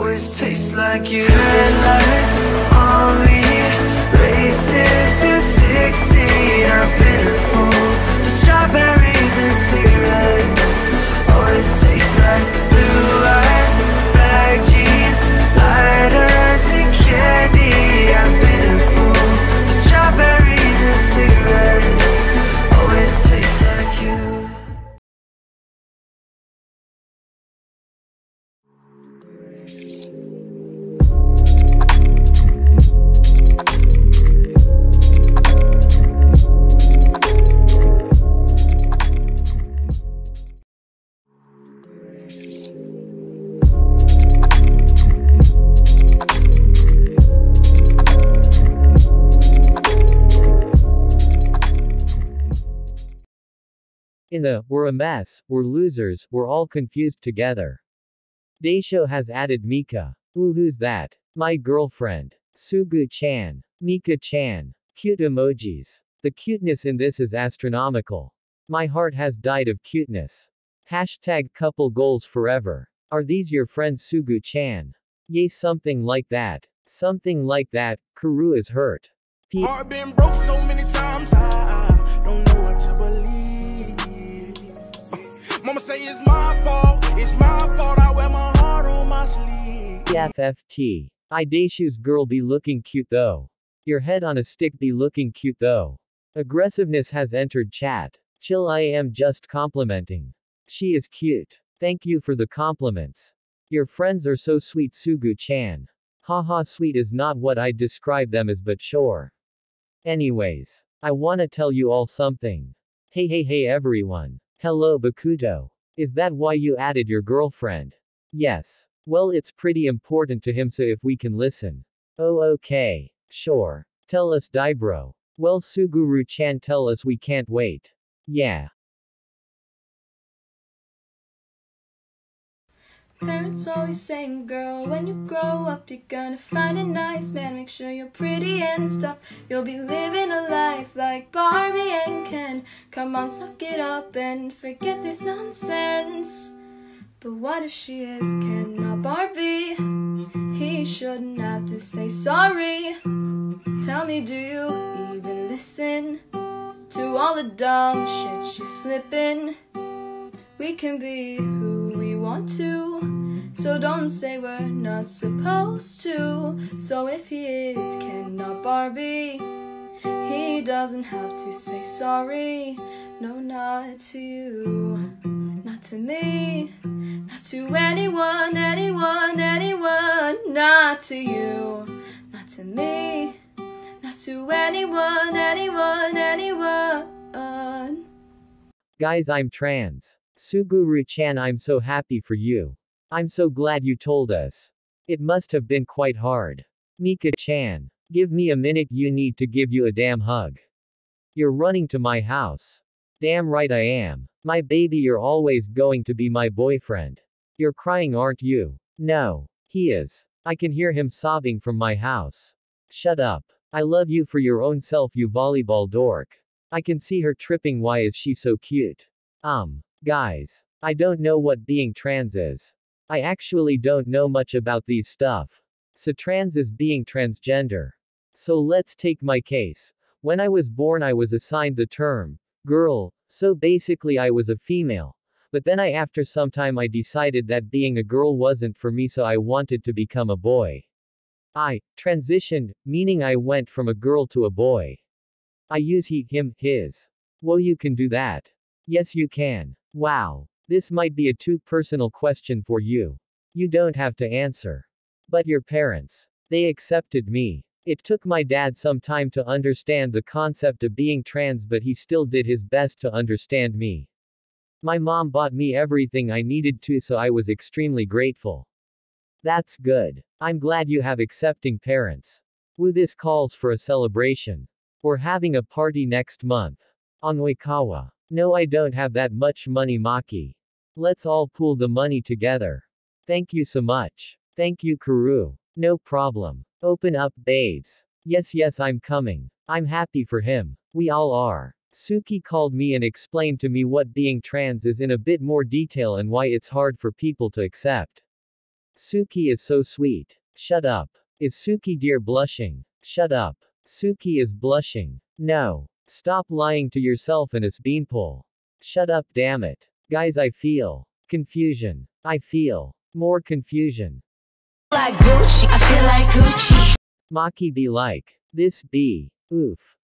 always taste like you. Headlights on me, racing through 16. I've been a fool for strawberries and cigarettes. Always taste like blue eyes, black jeans, lighters and candy. I've been a fool for strawberries and cigarettes. Always taste like you. In the "we're a mess, we're losers, we're all confused together." Daishou has added Mika. Ooh, who's that? My girlfriend. Sugu-chan. Mika-chan. Cute emojis. The cuteness in this is astronomical. My heart has died of cuteness. Hashtag couple goals forever. Are these your friends Sugu-chan? Yay, something like that. Something like that. Kuru is hurt. Heart been broke so many times, I don't know what to believe. Mama say it's my fault, I wear my heart on my sleeve. FFT. Daishou's girl be looking cute though. Your head on a stick be looking cute though. Aggressiveness has entered chat. Chill, I am just complimenting. She is cute. Thank you for the compliments. Your friends are so sweet Sugu-chan. Haha, sweet is not what I'd describe them as, but sure. Anyways, I wanna tell you all something. Hey everyone. Hello Bakuto. Is that why you added your girlfriend? Yes. Well, it's pretty important to him, so if we can listen. Oh, okay. Sure. Tell us, Daibro. Well, Suguru-chan, tell us, we can't wait. Yeah. Parents always saying, girl, when you grow up you're gonna find a nice man. Make sure you're pretty and stuff. You'll be living a life like Barbie and Ken. Come on, suck it up and forget this nonsense. But what if she is Ken, not Barbie? He shouldn't have to say sorry. Tell me, do you even listen to all the dumb shit she's slipping? We can be who we want to, so don't say we're not supposed to. So if he is Ken, not Barbie, he doesn't have to say sorry. No, not to you, not to me, not to anyone, not to you, not to me, not to anyone. Guys, I'm trans. Suguru-chan, I'm so happy for you. I'm so glad you told us. It must have been quite hard. Mika-chan, give me a minute, you need to give you a damn hug. You're running to my house. Damn right I am. My baby, you're always going to be my boyfriend. You're crying, aren't you? No. He is. I can hear him sobbing from my house. Shut up. I love you for your own self, you volleyball dork. I can see her tripping, why is she so cute? Guys, I don't know what being trans is. I actually don't know much about these stuff. So trans is being transgender. So let's take my case. When I was born I was assigned the term girl, so basically I was a female. But then after some time I decided that being a girl wasn't for me, so I wanted to become a boy. I transitioned, meaning I went from a girl to a boy. I use he, him, his. Well, you can do that. Yes, you can. Wow. This might be a too personal question for you. You don't have to answer. But your parents, they accepted me. It took my dad some time to understand the concept of being trans, but he still did his best to understand me. My mom bought me everything I needed to, so I was extremely grateful. That's good. I'm glad you have accepting parents. Woo, this calls for a celebration. We're having a party next month. On Oikawa. No, I don't have that much money, Maki. Let's all pool the money together. Thank you so much. Thank you, Kuru. No problem. Open up, babes. Yes, I'm coming. I'm happy for him. We all are. Suki called me and explained to me what being trans is in a bit more detail and why it's hard for people to accept. Suki is so sweet. Shut up. Is Suki dear blushing? Shut up. Suki is blushing. No. Stop lying to yourself and us beanpole. Shut up, damn it. Guys, I feel confusion. I feel more confusion. Like Gucci, I feel like Gucci. Maki be like, this be, oof.